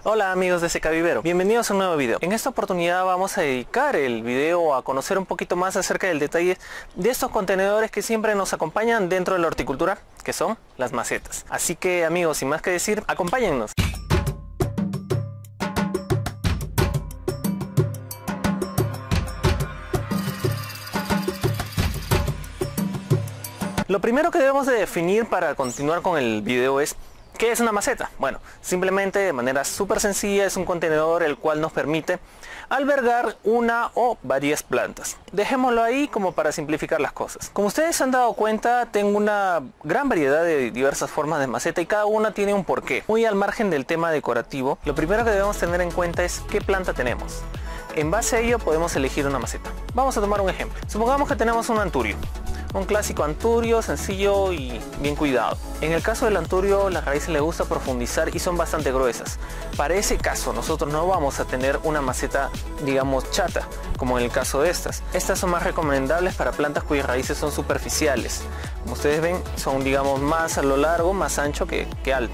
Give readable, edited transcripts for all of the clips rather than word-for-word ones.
Hola amigos de SK Vivero, bienvenidos a un nuevo video. En esta oportunidad vamos a dedicar el video a conocer un poquito más acerca del detalle de estos contenedores que siempre nos acompañan dentro de la horticultura, que son las macetas. Así que amigos, sin más que decir, acompáñennos. Lo primero que debemos de definir para continuar con el video es ¿qué es una maceta? Bueno, simplemente de manera súper sencilla es un contenedor el cual nos permite albergar una o varias plantas. Dejémoslo ahí como para simplificar las cosas. Como ustedes se han dado cuenta, tengo una gran variedad de diversas formas de maceta y cada una tiene un porqué. Muy al margen del tema decorativo, lo primero que debemos tener en cuenta es qué planta tenemos. En base a ello podemos elegir una maceta. Vamos a tomar un ejemplo. Supongamos que tenemos un anturio. Un clásico anturio, sencillo y bien cuidado. En el caso del anturio, las raíces les gusta profundizar y son bastante gruesas. Para ese caso, nosotros no vamos a tener una maceta, digamos, chata, como en el caso de estas. Estas son más recomendables para plantas cuyas raíces son superficiales. Como ustedes ven, son, digamos, más a lo largo, más ancho que alto.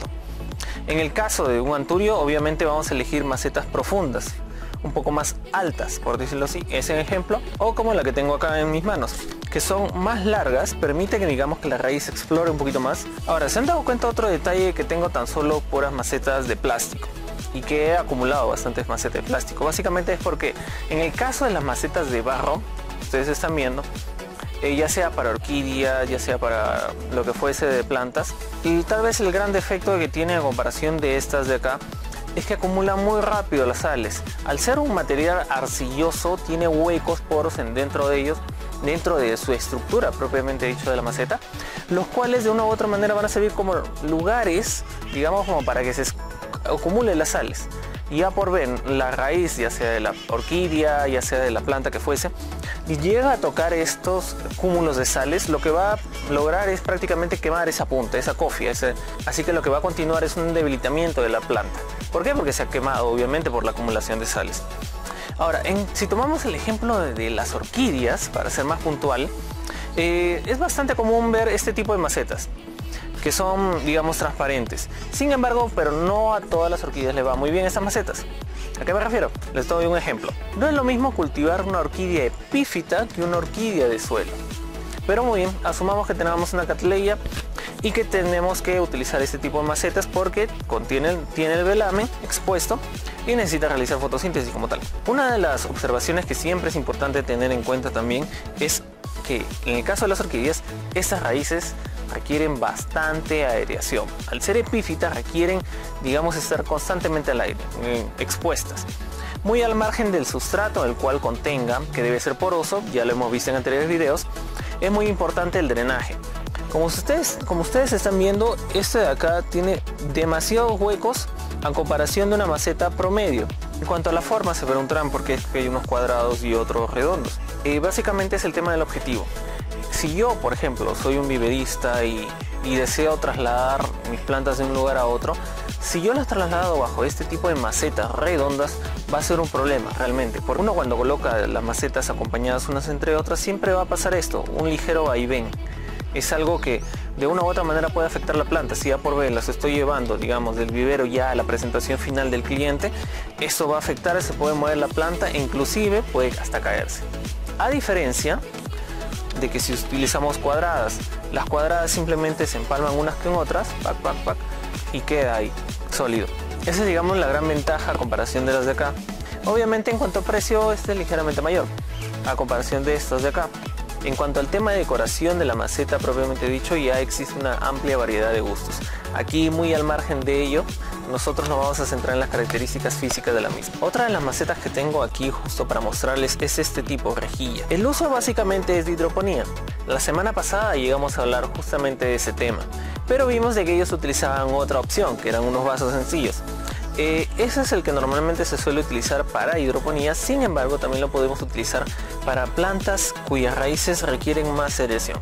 En el caso de un anturio, obviamente vamos a elegir macetas profundas, un poco más altas, por decirlo así, es el ejemplo, o como la que tengo acá en mis manos, que son más largas, permite que digamos que la raíz explore un poquito más. Ahora, ¿se han dado cuenta otro detalle? Que tengo tan solo puras macetas de plástico y que he acumulado bastantes macetas de plástico. Básicamente es porque en el caso de las macetas de barro, ustedes están viendo, ya sea para orquídeas, ya sea para lo que fuese de plantas, y tal vez el gran defecto que tiene a comparación de estas de acá es que acumula muy rápido las sales. Al ser un material arcilloso, tiene huecos, poros dentro de ellos, dentro de su estructura propiamente dicho de la maceta, los cuales de una u otra manera van a servir como lugares, digamos, como para que se acumulen las sales. Y ya por ver la raíz, ya sea de la orquídea, ya sea de la planta que fuese, y llega a tocar estos cúmulos de sales, lo que va a lograr es prácticamente quemar esa punta, esa cofia. Así que lo que va a continuar es un debilitamiento de la planta. ¿Por qué? Porque se ha quemado, obviamente, por la acumulación de sales. Ahora, si tomamos el ejemplo de las orquídeas, para ser más puntual, es bastante común ver este tipo de macetas, que son, digamos, transparentes. Sin embargo, pero no a todas las orquídeas le va muy bien estas macetas. ¿A qué me refiero? Les doy un ejemplo. No es lo mismo cultivar una orquídea epífita que una orquídea de suelo. Pero muy bien, asumamos que tenemos una Cattleya y que tenemos que utilizar este tipo de macetas porque tiene el velamen expuesto y necesita realizar fotosíntesis como tal. Una de las observaciones que siempre es importante tener en cuenta también es que en el caso de las orquídeas, estas raíces requieren bastante aireación. Al ser epífitas requieren, digamos, estar constantemente al aire, expuestas. Muy al margen del sustrato el cual contenga, que debe ser poroso, ya lo hemos visto en anteriores videos, es muy importante el drenaje. Como ustedes están viendo, este de acá tiene demasiados huecos a comparación de una maceta promedio. En cuanto a la forma se preguntarán por qué hay unos cuadrados y otros redondos. Básicamente es el tema del objetivo. Si yo, por ejemplo, soy un viverista y deseo trasladar mis plantas de un lugar a otro, si yo las traslado bajo este tipo de macetas redondas, va a ser un problema realmente. Porque uno cuando coloca las macetas acompañadas unas entre otras, siempre va a pasar esto, un ligero vaivén. Es algo que de una u otra manera puede afectar la planta. Si ya por ver las estoy llevando, digamos, del vivero ya a la presentación final del cliente, eso va a afectar, se puede mover la planta e inclusive puede hasta caerse. A diferencia de que si utilizamos cuadradas, las cuadradas simplemente se empalman unas con otras, y queda ahí, sólido. Esa es, digamos, la gran ventaja a comparación de las de acá. Obviamente en cuanto a precio, este es ligeramente mayor a comparación de estas de acá. En cuanto al tema de decoración de la maceta propiamente dicho, ya existe una amplia variedad de gustos. Aquí, muy al margen de ello, nosotros nos vamos a centrar en las características físicas de la misma. Otra de las macetas que tengo aquí justo para mostrarles es este tipo, rejilla. El uso básicamente es de hidroponía. La semana pasada llegamos a hablar justamente de ese tema, pero vimos de que ellos utilizaban otra opción, que eran unos vasos sencillos. Ese es el que normalmente se suele utilizar para hidroponía, sin embargo también lo podemos utilizar para plantas cuyas raíces requieren más aireación.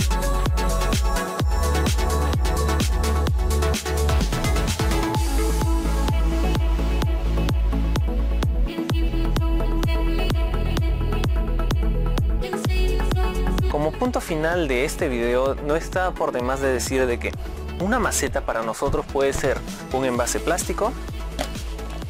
Como punto final de este video, no está por demás de decir de que una maceta para nosotros puede ser un envase plástico,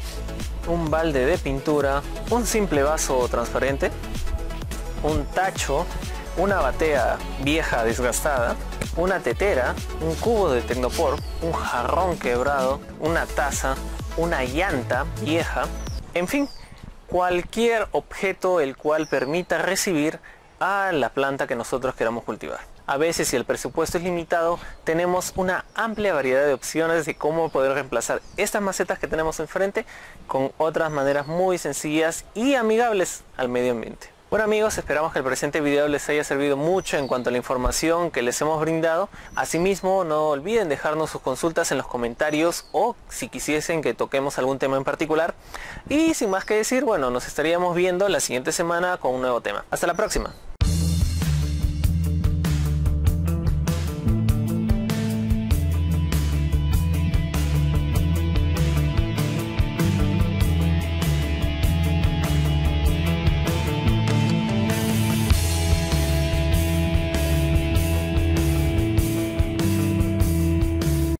un balde de pintura, un simple vaso transparente, un tacho, una batea vieja desgastada, una tetera, un cubo de Tecnopor, un jarrón quebrado, una taza, una llanta vieja, en fin, cualquier objeto el cual permita recibir a la planta que nosotros queramos cultivar. A veces, si el presupuesto es limitado, tenemos una amplia variedad de opciones de cómo poder reemplazar estas macetas que tenemos enfrente con otras maneras muy sencillas y amigables al medio ambiente. Bueno amigos, esperamos que el presente video les haya servido mucho en cuanto a la información que les hemos brindado. Asimismo, no olviden dejarnos sus consultas en los comentarios o si quisiesen que toquemos algún tema en particular. Y sin más que decir, bueno, nos estaríamos viendo la siguiente semana con un nuevo tema. Hasta la próxima.